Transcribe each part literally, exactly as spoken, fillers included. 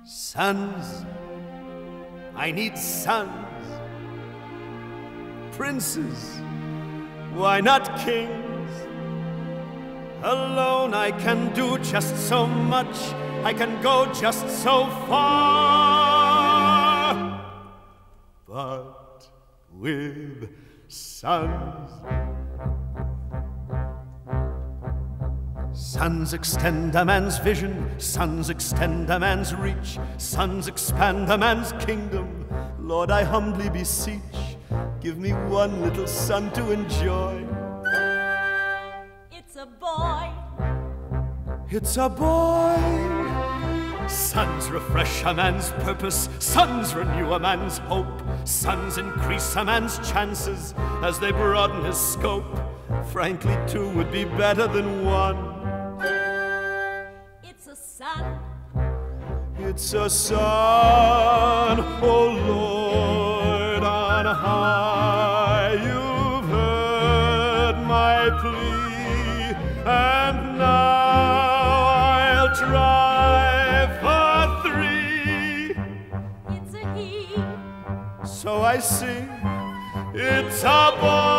Sons, I need sons. Princes, why not kings? Alone I can do just so much, I can go just so far. But with sons, sons extend a man's vision, sons extend a man's reach, sons expand a man's kingdom. Lord, I humbly beseech, give me one little son to enjoy. It's a boy. It's a boy. Sons refresh a man's purpose, sons renew a man's hope, sons increase a man's chances as they broaden his scope. Frankly, two would be better than one. It's a son. It's a son, oh Lord on high. You've heard my plea, and now I'll try for three. It's a he. So I sing, it's a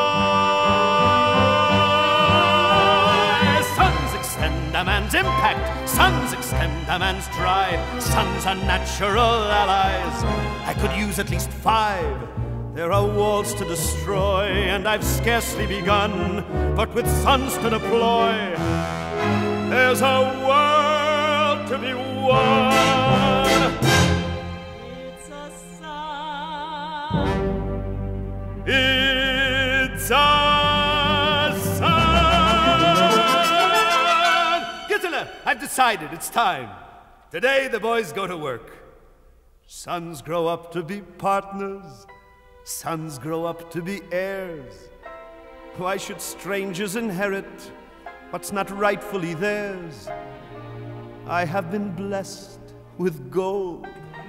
boy. Sons extend a man's impact, sons extend a man's drive, sons are natural allies. I could use at least five. There are walls to destroy, and I've scarcely begun. But with sons to deploy, there's a world to be won. It's a son. It's a son. Gisela, I've decided it's time. Today the boys go to work. Sons grow up to be partners. Sons grow up to be heirs. Why should strangers inherit what's not rightfully theirs? I have been blessed with gold.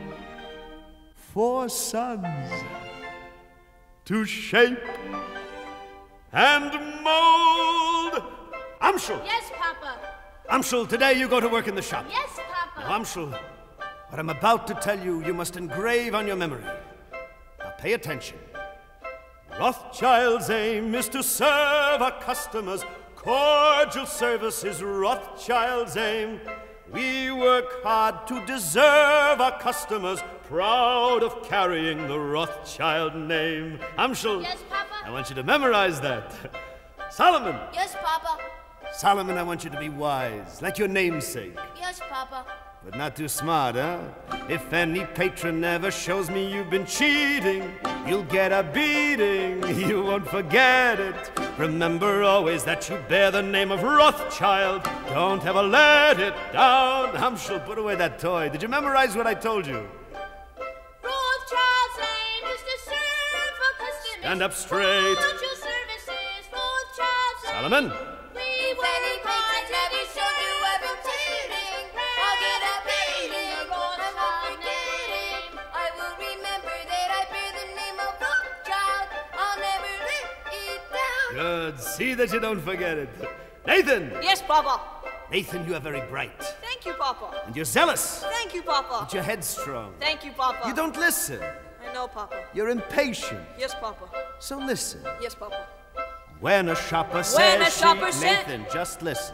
Four sons to shape and mold. Amschel! Yes, Papa. Amschel, today you go to work in the shop. Yes, Papa. Now, Amschel, what I'm about to tell you, you must engrave on your memory. Now, pay attention. Rothschild's aim is to serve our customers. Cordial service is Rothschild's aim. We work hard to deserve our customers, proud of carrying the Rothschild name. Amschel, Yes, Papa. I want you to memorize that. Solomon, Yes, Papa. Solomon, I want you to be wise, like your namesake. Yes, Papa. But not too smart, huh? If any patron ever shows me you've been cheating, you'll get a beating. You won't forget it. Remember always that you bear the name of Rothschild. Don't ever let it down. Amschel, put away that toy. Did you memorize what I told you? Rothschild's aim is to serve our customers. Stand up straight. Cordial services, Rothschild's aim. Solomon. We work hard to be sure you ever cheating. I'll get a beating. Rothschild name. I will remember that I bear the name of Rothschild. I'll never let it down. Good. See that you don't forget it. Nathan. Yes, Papa. Nathan, you are very bright. Thank you, Papa. And you're zealous. Thank you, Papa. But you're headstrong. Thank you, Papa. You don't listen. I know, Papa. You're impatient. Yes, Papa. So listen. Yes, Papa. When a shopper says When a she... shopper says- Nathan, just listen.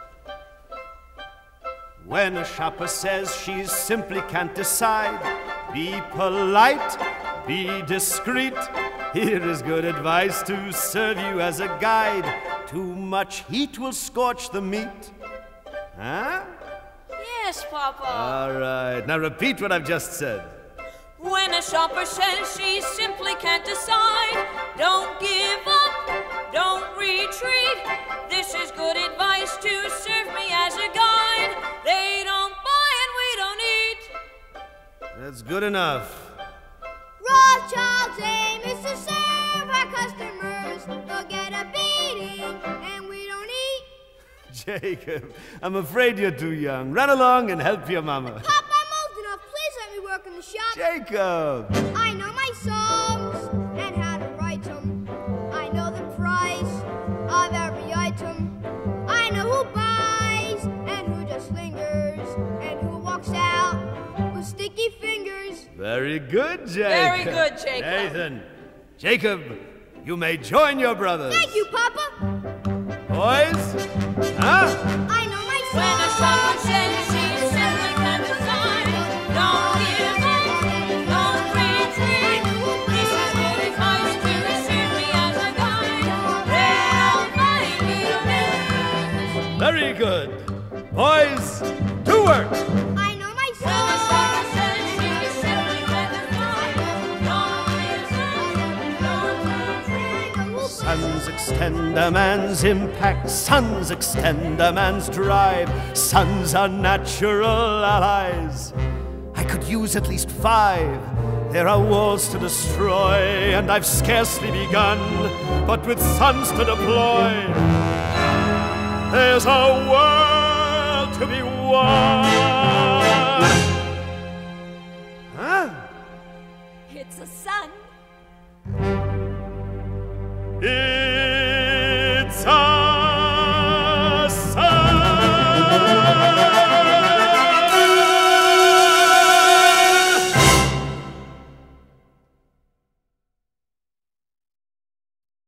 When a shopper says she simply can't decide, be polite, be discreet. Here is good advice to serve you as a guide. Too much heat will scorch the meat. Huh? Yes, Papa. All right. Now repeat what I've just said. When a shopper says she simply can't decide, don't give up, don't retreat. This is good advice to serve me as a guide. They don't buy and we don't eat. That's good enough. Rothschild's aim is to serve our customers. They'll get a beating, and we don't eat. Jacob, I'm afraid you're too young. Run along and help your mama. Papa, I'm old enough. Please let me work in the shop. Jacob! I know my songs and how to write them. I know the price of every item. I know who buys and who just lingers and who walks out with Very good, Jacob. Very good, Jacob. Nathan, Jacob, you may join your brothers. Thank you, Papa. Boys, huh? I know my When a song. shopper says she simply can't decide, don't give up, don't retreat. This is good advice to serve me as a guide. Then I'll find you next. Very good. Boys, to work. I know my When a song. shopper says she simply can't decide, don't give up, don't retreat. Sons extend a man's impact. Sons extend a man's drive. Sons are natural allies. I could use at least five. There are walls to destroy, and I've scarcely begun. But with sons to deploy, there's a world to be won.